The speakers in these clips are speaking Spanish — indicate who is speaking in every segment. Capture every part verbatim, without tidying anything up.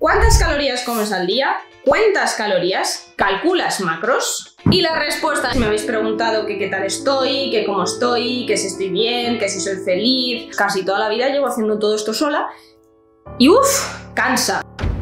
Speaker 1: ¿Cuántas calorías comes al día? ¿Cuentas calorías? ¿Calculas macros? Y las respuestas, me habéis preguntado que qué tal estoy, que cómo estoy, que si estoy bien, que si soy feliz. Casi toda la vida llevo haciendo todo esto sola y uff, cansa.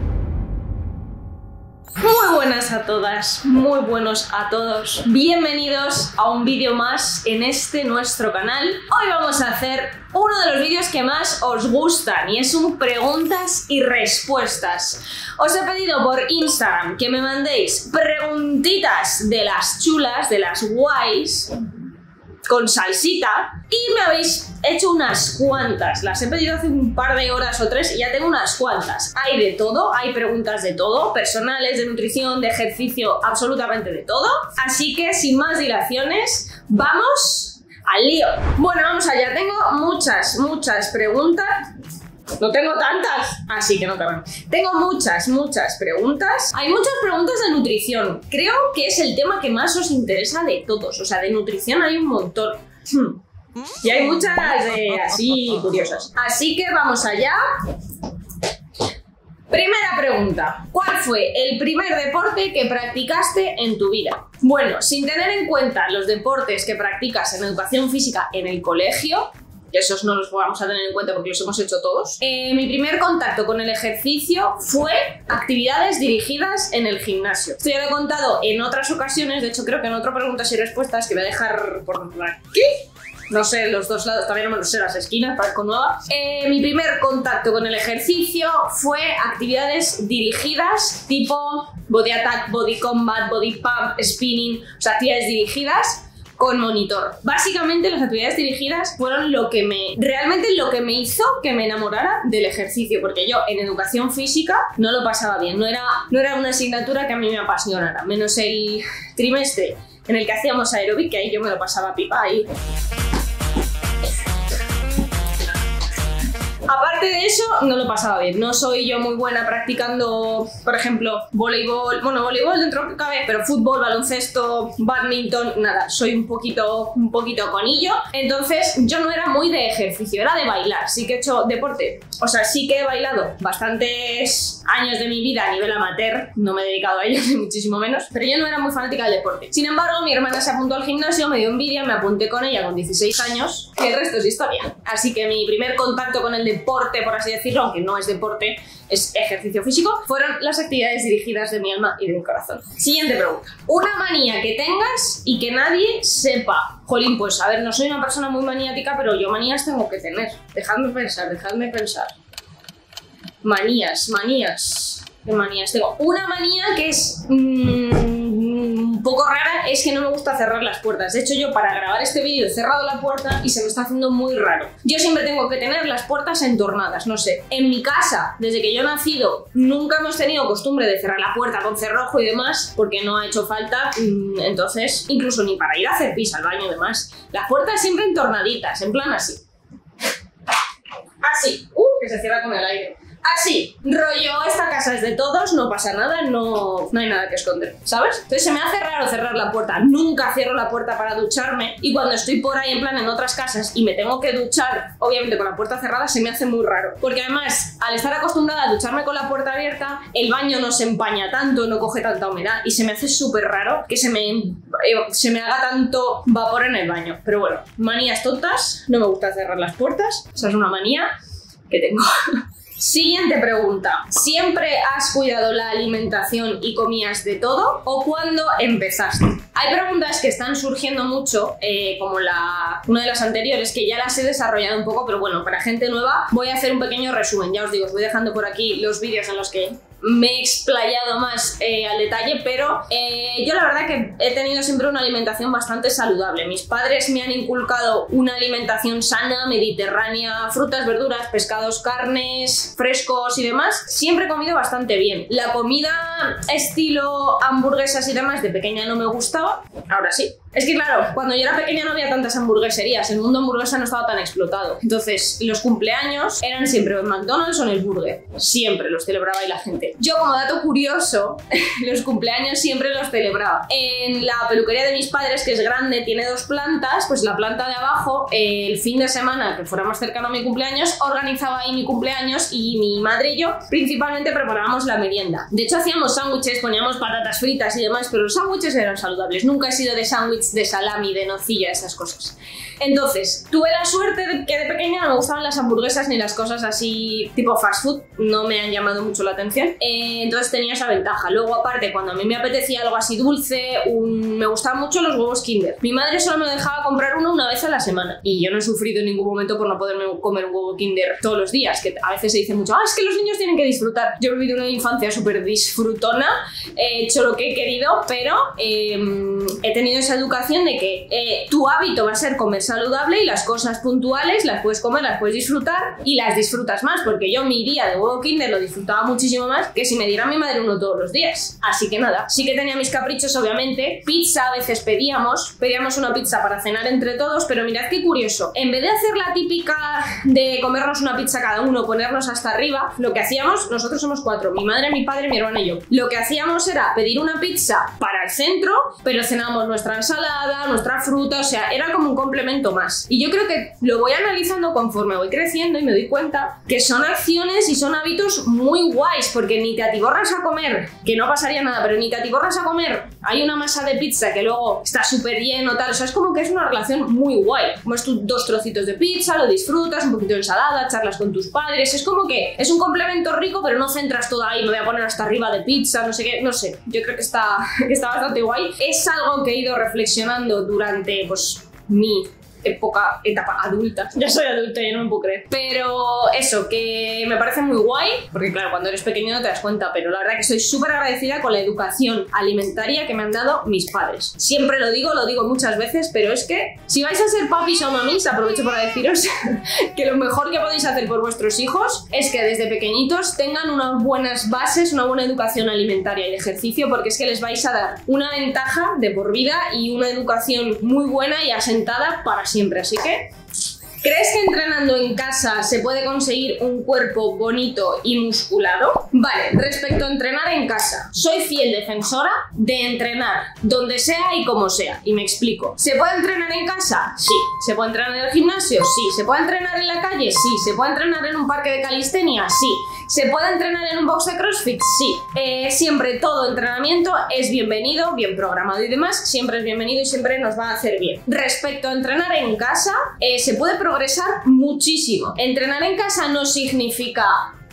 Speaker 1: Muy buenas a todas, muy buenos a todos. Bienvenidos a un vídeo más en este nuestro canal. Hoy vamos a hacer uno de los vídeos que más os gustan y es un preguntas y respuestas. Os he pedido por Instagram que me mandéis preguntitas de las chulas, de las guays, con salsita, y me habéis hecho unas cuantas. Las he pedido hace un par de horas o tres y ya tengo unas cuantas. Hay de todo, hay preguntas de todo, personales, de nutrición, de ejercicio, absolutamente de todo. Así que sin más dilaciones, vamos al lío. Bueno, vamos allá. Tengo muchas, muchas preguntas. No tengo tantas, así que no caben. Tengo muchas, muchas preguntas. Hay muchas preguntas de nutrición. Creo que es el tema que más os interesa de todos. O sea, de nutrición hay un montón. Hmm. Y hay muchas eh, así curiosas. Así que vamos allá. Primera pregunta. ¿Cuál fue el primer deporte que practicaste en tu vida? Bueno, sin tener en cuenta los deportes que practicas en educación física en el colegio, esos no los vamos a tener en cuenta porque los hemos hecho todos. Eh, mi primer contacto con el ejercicio fue actividades dirigidas en el gimnasio. Esto ya lo he contado en otras ocasiones, de hecho creo que en otras preguntas y respuestas que voy a dejar por aquí. No sé, los dos lados, también no me lo sé, las esquinas, parezco nueva. Eh, mi primer contacto con el ejercicio fue actividades dirigidas tipo body attack, body combat, body pump, spinning, o sea, actividades dirigidas con monitor. Básicamente las actividades dirigidas fueron lo que me, realmente lo que me hizo que me enamorara del ejercicio, porque yo en educación física no lo pasaba bien, no era, no era una asignatura que a mí me apasionara, menos el trimestre en el que hacíamos aeróbic, que ahí yo me lo pasaba pipa ahí. Aparte de eso, no lo pasaba bien. No soy yo muy buena practicando, por ejemplo, voleibol. Bueno, voleibol dentro que cabe, pero fútbol, baloncesto, badminton, nada. Soy un poquito, un poquito conillo. Entonces, yo no era muy de ejercicio, era de bailar. Sí que he hecho deporte. O sea, sí que he bailado bastantes años de mi vida a nivel amateur. No me he dedicado a ello, ni muchísimo menos. Pero yo no era muy fanática del deporte. Sin embargo, mi hermana se apuntó al gimnasio, me dio envidia, me apunté con ella con dieciséis años. Y el resto es historia. Así que mi primer contacto con el deporte deporte, por así decirlo, aunque no es deporte, es ejercicio físico, fueron las actividades dirigidas de mi alma y de mi corazón. Siguiente pregunta. Una manía que tengas y que nadie sepa. Jolín, pues a ver, no soy una persona muy maniática, pero yo manías tengo que tener. Dejadme pensar, dejadme pensar. Manías, manías. ¿Qué manías tengo? Una manía que es mmm, un poco rara es que no me gusta cerrar las puertas. De hecho, yo para grabar este vídeo he cerrado la puerta y se me está haciendo muy raro. Yo siempre tengo que tener las puertas entornadas, no sé. En mi casa, desde que yo he nacido, nunca hemos tenido costumbre de cerrar la puerta con cerrojo y demás, porque no ha hecho falta. Entonces, incluso ni para ir a hacer pis al baño y demás. Las puertas siempre entornaditas, en plan así. Así. Uh, que se cierra con el aire. Así, rollo, esta casa es de todos, no pasa nada, no, no hay nada que esconder, ¿sabes? Entonces se me hace raro cerrar la puerta, nunca cierro la puerta para ducharme y cuando estoy por ahí en plan en otras casas y me tengo que duchar, obviamente con la puerta cerrada, se me hace muy raro. Porque además, al estar acostumbrada a ducharme con la puerta abierta, el baño no se empaña tanto, no coge tanta humedad y se me hace súper raro que se me, eh, se me haga tanto vapor en el baño. Pero bueno, manías tontas, no me gusta cerrar las puertas, esa es una manía que tengo. Siguiente pregunta. ¿Siempre has cuidado la alimentación y comías de todo? ¿O cuándo empezaste? Hay preguntas que están surgiendo mucho, eh, como la, una de las anteriores, que ya las he desarrollado un poco, pero bueno, para gente nueva voy a hacer un pequeño resumen. Ya os digo, os voy dejando por aquí los vídeos en los que me he explayado más eh, al detalle, pero eh, yo la verdad que he tenido siempre una alimentación bastante saludable. Mis padres me han inculcado una alimentación sana, mediterránea, frutas, verduras, pescados, carnes, frescos y demás. Siempre he comido bastante bien. La comida estilo hamburguesas y demás de pequeña no me gustaba, ahora sí. Es que claro, cuando yo era pequeña no había tantas hamburgueserías, el mundo hamburguesa no estaba tan explotado. Entonces, los cumpleaños eran siempre en McDonald's o en el Burger. Siempre los celebraba ahí la gente. Yo, como dato curioso, los cumpleaños siempre los celebraba. En la peluquería de mis padres, que es grande, tiene dos plantas, pues la planta de abajo, el fin de semana, que fuera más cercano a mi cumpleaños, organizaba ahí mi cumpleaños y mi madre y yo principalmente preparábamos la merienda. De hecho, hacíamos sándwiches, poníamos patatas fritas y demás, pero los sándwiches eran saludables. Nunca he sido de sándwich de salami, de nocilla, esas cosas. Entonces, tuve la suerte de que de pequeña no me gustaban las hamburguesas ni las cosas así tipo fast food, no me han llamado mucho la atención. Eh, entonces tenía esa ventaja. Luego, aparte, cuando a mí me apetecía algo así dulce, un... me gustaban mucho los huevos Kinder. Mi madre solo me dejaba comprar uno una vez a la semana y yo no he sufrido en ningún momento por no poderme comer un huevo Kinder todos los días, que a veces se dice mucho, ah, es que los niños tienen que disfrutar. Yo he vivido una infancia súper disfrutona, he hecho lo que he querido, pero eh, he tenido esa educación de que eh, tu hábito va a ser comer saludable y las cosas puntuales las puedes comer, las puedes disfrutar y las disfrutas más, porque yo mi día de huevo Kinder lo disfrutaba muchísimo más que si me diera mi madre uno todos los días. Así que nada, sí que tenía mis caprichos, obviamente. Pizza a veces pedíamos, pedíamos una pizza para cenar entre todos, pero mirad qué curioso, en vez de hacer la típica de comernos una pizza cada uno, ponernos hasta arriba, lo que hacíamos, nosotros somos cuatro, mi madre, mi padre, mi hermana y yo, lo que hacíamos era pedir una pizza para el centro, pero cenábamos nuestra ensalada, nuestra fruta, o sea, era como un complemento más. Y yo creo que lo voy analizando conforme voy creciendo y me doy cuenta que son acciones y son hábitos muy guays, porque ni te atiborras a comer, que no pasaría nada, pero ni te atiborras a comer, hay una masa de pizza que luego está súper lleno, tal, o sea, es como que es una relación muy guay. Comes tus dos trocitos de pizza, lo disfrutas, un poquito de ensalada, charlas con tus padres, es como que es un complemento rico, pero no centras todo ahí, me voy a poner hasta arriba de pizza, no sé qué, no sé, yo creo que está, que está bastante guay. Es algo que he ido reflexionando durante, pues, mi época, etapa adulta. Ya soy adulta, ya no me puedo creer. Pero eso, que me parece muy guay, porque claro, cuando eres pequeño no te das cuenta, pero la verdad que estoy súper agradecida con la educación alimentaria que me han dado mis padres. Siempre lo digo, lo digo muchas veces, pero es que si vais a ser papis o mamis, aprovecho para deciros que lo mejor que podéis hacer por vuestros hijos es que desde pequeñitos tengan unas buenas bases, una buena educación alimentaria y de ejercicio, porque es que les vais a dar una ventaja de por vida y una educación muy buena y asentada para siempre, así que... ¿Crees que entrenando en casa se puede conseguir un cuerpo bonito y musculado? Vale, respecto a entrenar en casa, soy fiel defensora de entrenar donde sea y como sea, y me explico. ¿Se puede entrenar en casa? Sí. ¿Se puede entrenar en el gimnasio? Sí. ¿Se puede entrenar en la calle? Sí. ¿Se puede entrenar en un parque de calistenia? Sí. ¿Se puede entrenar en un box de CrossFit? Sí. Eh, siempre todo entrenamiento es bienvenido, bien programado y demás, siempre es bienvenido y siempre nos va a hacer bien. Respecto a entrenar en casa, eh, se puede progresar muchísimo. Entrenar en casa no significa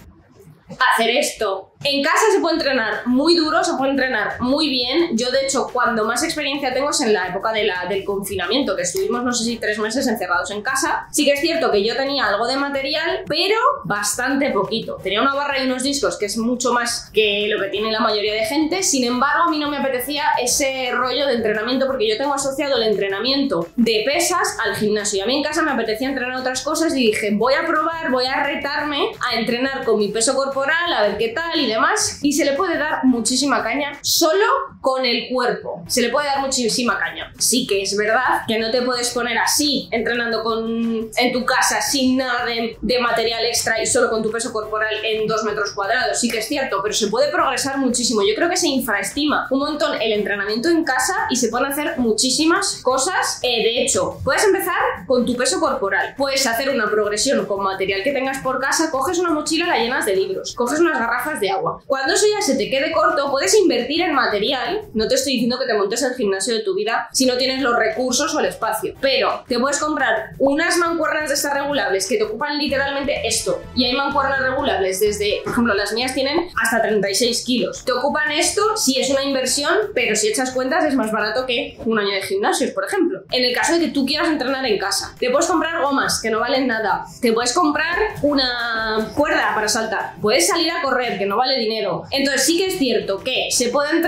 Speaker 1: hacer esto. En casa se puede entrenar muy duro, se puede entrenar muy bien. Yo, de hecho, cuando más experiencia tengo es en la época de la, del confinamiento, que estuvimos, no sé si tres meses encerrados en casa. Sí que es cierto que yo tenía algo de material, pero bastante poquito. Tenía una barra y unos discos, que es mucho más que lo que tiene la mayoría de gente. Sin embargo, a mí no me apetecía ese rollo de entrenamiento, porque yo tengo asociado el entrenamiento de pesas al gimnasio. Y a mí en casa me apetecía entrenar otras cosas y dije, voy a probar, voy a retarme a entrenar con mi peso corporal, a ver qué tal y demás, y se le puede dar muchísima caña solo con el cuerpo. Se le puede dar muchísima caña. Sí que es verdad que no te puedes poner así entrenando con, en tu casa sin nada de, de material extra y solo con tu peso corporal en dos metros cuadrados. Sí que es cierto, pero se puede progresar muchísimo. Yo creo que se infraestima un montón el entrenamiento en casa y se pueden hacer muchísimas cosas. Eh, de hecho, puedes empezar con tu peso corporal. Puedes hacer una progresión con material que tengas por casa. Coges una mochila, la llenas de libros. Coges unas garrafas de agua. Cuando eso ya se te quede corto, puedes invertir en material. No te estoy diciendo que te montes el gimnasio de tu vida si no tienes los recursos o el espacio, pero te puedes comprar unas mancuernas de estas regulables que te ocupan literalmente esto. Y hay mancuernas regulables desde, por ejemplo, las mías tienen hasta treinta y seis kilos. Te ocupan esto, sí es una inversión, pero si echas cuentas es más barato que un año de gimnasios, por ejemplo. En el caso de que tú quieras entrenar en casa, te puedes comprar gomas que no valen nada. Te puedes comprar una cuerda para saltar. Puedes salir a correr, que no vale dinero. Entonces sí que es cierto que se puede entrenar en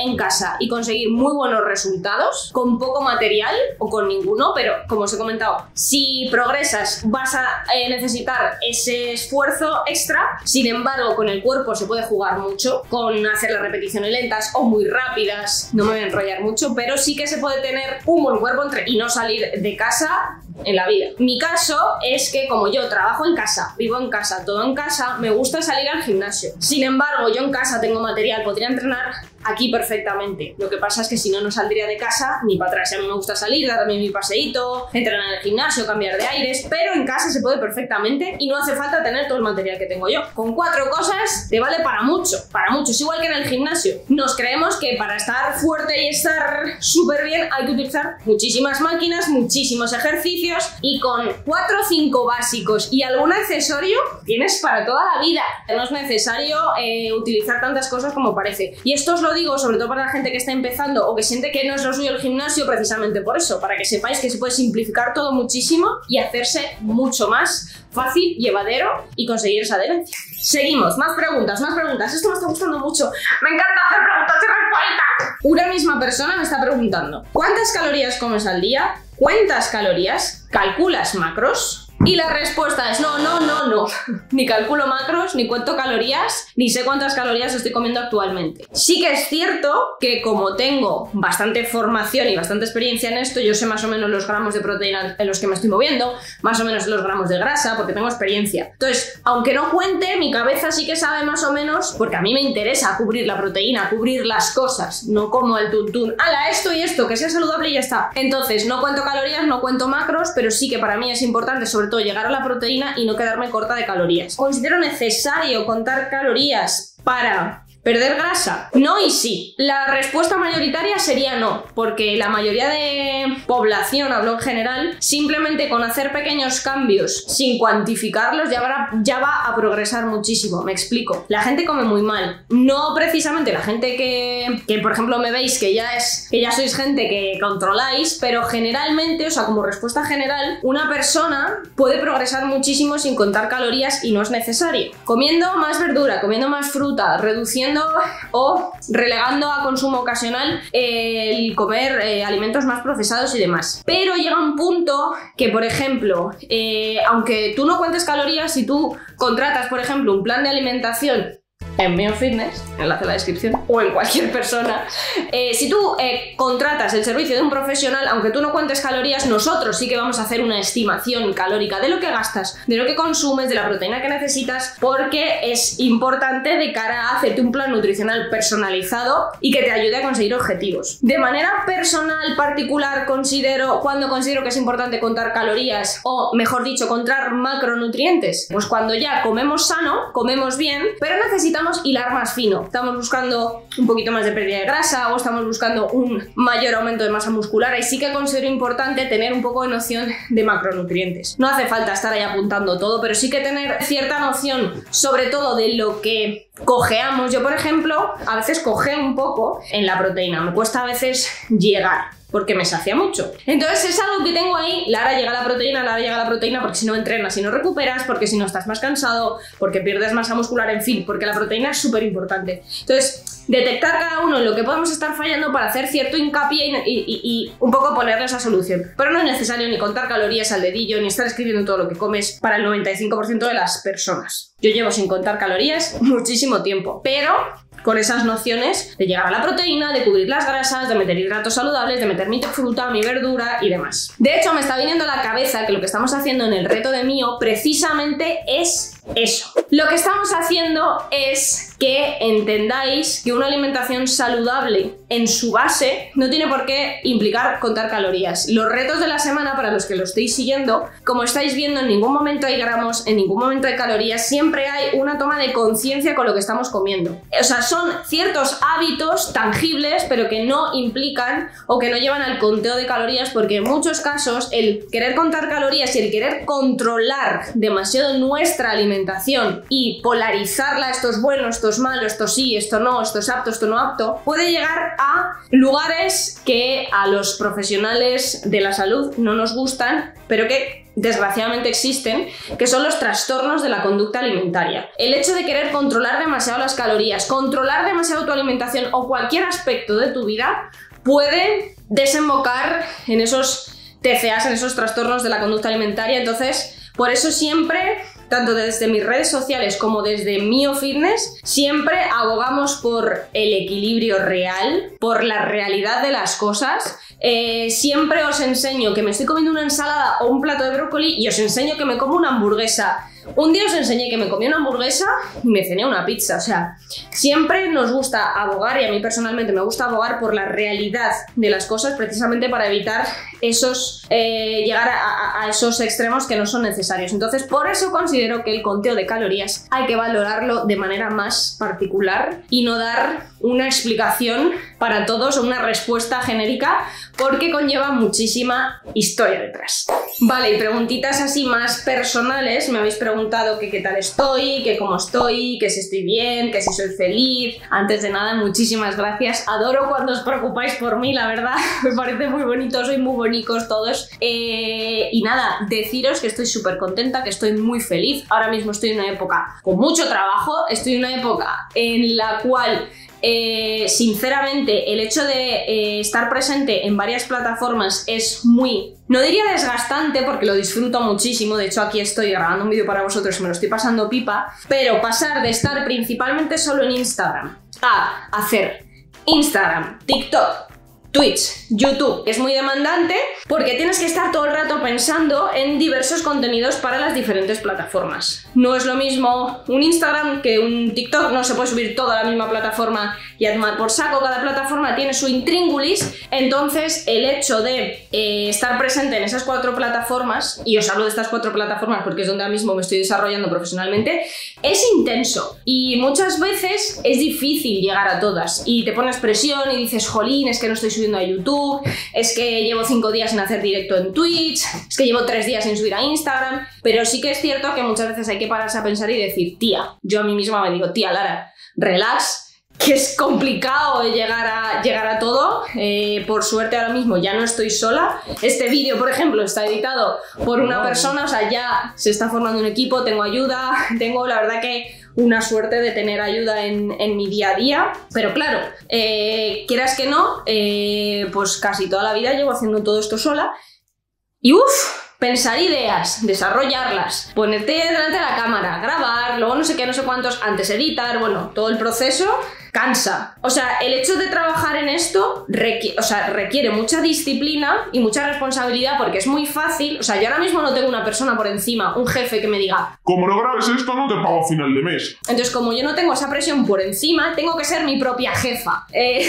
Speaker 1: en casa y conseguir muy buenos resultados con poco material o con ninguno, pero como os he comentado, si progresas vas a eh, necesitar ese esfuerzo extra. Sin embargo, con el cuerpo se puede jugar mucho, con hacer las repeticiones lentas o muy rápidas, no me voy a enrollar mucho, pero sí que se puede tener un buen cuerpo entre, y no salir de casa en la vida. Mi caso es que como yo trabajo en casa, vivo en casa, todo en casa, me gusta salir al gimnasio. Sin embargo, yo en casa tengo material, podría entrenar aquí perfectamente. Lo que pasa es que si no, no saldría de casa ni para atrás. A mí me gusta salir, darme mi paseíto, entrenar en el gimnasio, cambiar de aires, pero en casa se puede perfectamente y no hace falta tener todo el material que tengo yo. Con cuatro cosas te vale para mucho, para mucho. Es igual que en el gimnasio. Nos creemos que para estar fuerte y estar súper bien hay que utilizar muchísimas máquinas, muchísimos ejercicios, y con cuatro o cinco básicos y algún accesorio tienes para toda la vida. No es necesario eh, utilizar tantas cosas como parece. Y esto os lo digo sobre todo para la gente que está empezando o que siente que no es lo suyo el gimnasio, precisamente por eso, para que sepáis que se puede simplificar todo muchísimo y hacerse mucho más fácil, llevadero y conseguir esa adherencia. Seguimos, más preguntas, más preguntas. Esto me está gustando mucho. Me encanta hacer preguntas y respuestas. Una misma persona me está preguntando: ¿cuántas calorías comes al día? ¿Cuentas calorías? ¿Calculas macros? Y la respuesta es no, no, no, no. Ni calculo macros, ni cuento calorías, ni sé cuántas calorías estoy comiendo actualmente. Sí que es cierto que como tengo bastante formación y bastante experiencia en esto, yo sé más o menos los gramos de proteína en los que me estoy moviendo, más o menos los gramos de grasa, porque tengo experiencia. Entonces, aunque no cuente, mi cabeza sí que sabe más o menos, porque a mí me interesa cubrir la proteína, cubrir las cosas, no como el tuntún, ala, esto y esto, que sea saludable y ya está. Entonces, no cuento calorías, no cuento macros, pero sí que para mí es importante, sobre todo, llegar a la proteína y no quedarme corta de calorías. ¿Considero necesario contar calorías para perder grasa? No y sí. La respuesta mayoritaria sería no, porque la mayoría de población, hablo en general, simplemente con hacer pequeños cambios sin cuantificarlos ya va, ya va a progresar muchísimo. Me explico. La gente come muy mal. No precisamente la gente que, que por ejemplo, me veis que ya es que ya sois gente que controláis, pero generalmente, o sea, como respuesta general, una persona puede progresar muchísimo sin contar calorías y no es necesario. Comiendo más verdura, comiendo más fruta, reduciendo o relegando a consumo ocasional eh, el comer eh, alimentos más procesados y demás. Pero llega un punto que, por ejemplo, eh, aunque tú no cuentes calorías, si tú contratas, por ejemplo, un plan de alimentación en MioFitness, enlace en la descripción, o en cualquier persona, eh, si tú eh, contratas el servicio de un profesional, aunque tú no cuentes calorías, nosotros sí que vamos a hacer una estimación calórica de lo que gastas, de lo que consumes, de la proteína que necesitas, porque es importante de cara a hacerte un plan nutricional personalizado y que te ayude a conseguir objetivos. De manera personal, particular, considero, cuando considero que es importante contar calorías, o mejor dicho, contar macronutrientes, pues cuando ya comemos sano, comemos bien, pero necesitamos hilar más fino. Estamos buscando un poquito más de pérdida de grasa o estamos buscando un mayor aumento de masa muscular, y sí que considero importante tener un poco de noción de macronutrientes. No hace falta estar ahí apuntando todo, pero sí que tener cierta noción, sobre todo de lo que cojeamos. Yo, por ejemplo, a veces cojeo un poco en la proteína, me cuesta a veces llegar, porque me sacia mucho. Entonces es algo que tengo ahí. Lara, llega la proteína, Lara, llega la proteína, porque si no entrenas, si no recuperas, porque si no estás más cansado, porque pierdes masa muscular, en fin, porque la proteína es súper importante. Entonces, detectar cada uno en lo que podemos estar fallando para hacer cierto hincapié y, y, y, y un poco ponerle esa solución. Pero no es necesario ni contar calorías al dedillo, ni estar escribiendo todo lo que comes para el noventa y cinco por ciento de las personas. Yo llevo sin contar calorías muchísimo tiempo, pero con esas nociones de llegar a la proteína, de cubrir las grasas, de meter hidratos saludables, de meter mi fruta, mi verdura y demás. De hecho, me está viniendo a la cabeza que lo que estamos haciendo en el reto de Mio precisamente es eso. Lo que estamos haciendo es que entendáis que una alimentación saludable en su base no tiene por qué implicar contar calorías. Los retos de la semana, para los que lo estéis siguiendo, como estáis viendo, en ningún momento hay gramos, en ningún momento hay calorías, siempre hay una toma de conciencia con lo que estamos comiendo. O sea, son ciertos hábitos tangibles, pero que no implican o que no llevan al conteo de calorías, porque en muchos casos el querer contar calorías y el querer controlar demasiado nuestra alimentación y polarizarla, esto es bueno, esto es malo, esto sí, esto no, esto es apto, esto no apto, puede llegar a lugares que a los profesionales de la salud no nos gustan, pero que desgraciadamente existen, que son los trastornos de la conducta alimentaria. El hecho de querer controlar demasiado las calorías, controlar demasiado tu alimentación o cualquier aspecto de tu vida puede desembocar en esos T C As, en esos trastornos de la conducta alimentaria. Entonces, por eso siempre, tanto desde mis redes sociales como desde Mio Fitness, siempre abogamos por el equilibrio real, por la realidad de las cosas. Eh, siempre os enseño que me estoy comiendo una ensalada o un plato de brócoli y os enseño que me como una hamburguesa. Un día os enseñé que me comí una hamburguesa y me cené una pizza. O sea, siempre nos gusta abogar, y a mí personalmente me gusta abogar por la realidad de las cosas, precisamente para evitar esos eh, llegar a, a esos extremos que no son necesarios. Entonces, por eso considero que el conteo de calorías hay que valorarlo de manera más particular y no dar una explicación para todos o una respuesta genérica, porque conlleva muchísima historia detrás. Vale, y preguntitas así más personales. Me habéis preguntado que qué tal estoy, que cómo estoy, que si estoy bien, que si soy feliz. Antes de nada, muchísimas gracias. Adoro cuando os preocupáis por mí, la verdad. Me parece muy bonito, sois muy bonitos todos. Eh, y nada, deciros que estoy súper contenta, que estoy muy feliz. Ahora mismo estoy en una época con mucho trabajo, estoy en una época en la cual Eh, sinceramente el hecho de eh, estar presente en varias plataformas es muy, no diría desgastante porque lo disfruto muchísimo. De hecho, aquí estoy grabando un vídeo para vosotros y me lo estoy pasando pipa, pero pasar de estar principalmente solo en Instagram a hacer Instagram, TikTok, Twitch, YouTube es muy demandante porque tienes que estar todo el rato pensando en diversos contenidos para las diferentes plataformas. No es lo mismo un Instagram que un TikTok, no se puede subir toda la misma plataforma y a tomar por saco. Cada plataforma tiene su intríngulis. Entonces el hecho de eh, estar presente en esas cuatro plataformas, y os hablo de estas cuatro plataformas porque es donde ahora mismo me estoy desarrollando profesionalmente, es intenso y muchas veces es difícil llegar a todas y te pones presión y dices, jolín, es que no estoy subiendo a YouTube, es que llevo cinco días sin hacer directo en Twitch, es que llevo tres días sin subir a Instagram. Pero sí que es cierto que muchas veces hay que pararse a pensar y decir, tía, yo a mí misma me digo, tía Lara, relax, que es complicado llegar a, llegar a todo. Eh, por suerte ahora mismo ya no estoy sola. Este vídeo, por ejemplo, está editado por una persona, o sea, ya se está formando un equipo, tengo ayuda, tengo la verdad que una suerte de tener ayuda en, en mi día a día. Pero claro, eh, quieras que no, eh, pues casi toda la vida llevo haciendo todo esto sola. Y uff, pensar ideas, desarrollarlas, ponerte delante de la cámara, grabar, luego no sé qué, no sé cuántos, antes editar, bueno, todo el proceso cansa. O sea, el hecho de trabajar en esto requiere, o sea, requiere mucha disciplina y mucha responsabilidad, porque es muy fácil. O sea, yo ahora mismo no tengo una persona por encima, un jefe que me diga, como no grabes esto no te pago a final de mes. Entonces, como yo no tengo esa presión por encima, tengo que ser mi propia jefa. Eh,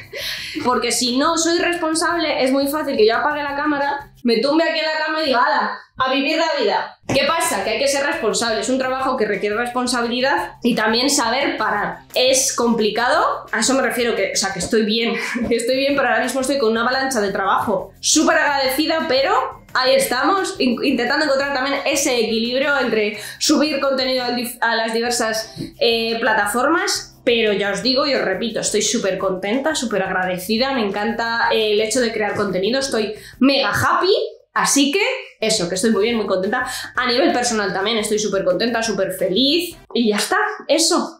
Speaker 1: porque si no soy responsable, es muy fácil que yo apague la cámara, me tumbe aquí en la cama y diga, ¡hala! A vivir la vida. ¿Qué pasa? Que hay que ser responsable. Es un trabajo que requiere responsabilidad y también saber parar. Es complicado, a eso me refiero, que, o sea, que estoy bien, que estoy bien, pero ahora mismo estoy con una avalancha de trabajo súper agradecida, pero ahí estamos, in intentando encontrar también ese equilibrio entre subir contenido a las diversas eh, plataformas. Pero ya os digo y os repito, estoy súper contenta, súper agradecida, me encanta el hecho de crear contenido, estoy mega happy. Así que eso, que estoy muy bien, muy contenta. A nivel personal también estoy súper contenta, súper feliz. Y ya está, eso.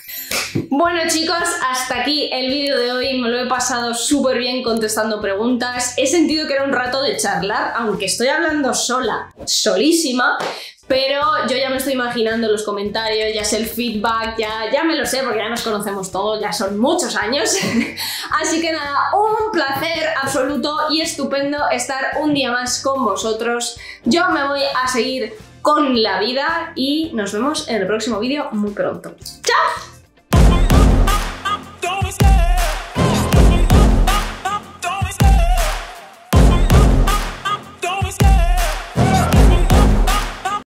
Speaker 1: Bueno chicos, hasta aquí el vídeo de hoy. Me lo he pasado súper bien contestando preguntas. He sentido que era un rato de charlar, aunque estoy hablando sola, solísima. Pero yo ya me estoy imaginando los comentarios, ya sé el feedback, ya, ya me lo sé porque ya nos conocemos todos, ya son muchos años. Así que nada, un placer absoluto y estupendo estar un día más con vosotros. Yo me voy a seguir con la vida y nos vemos en el próximo vídeo muy pronto. ¡Chao!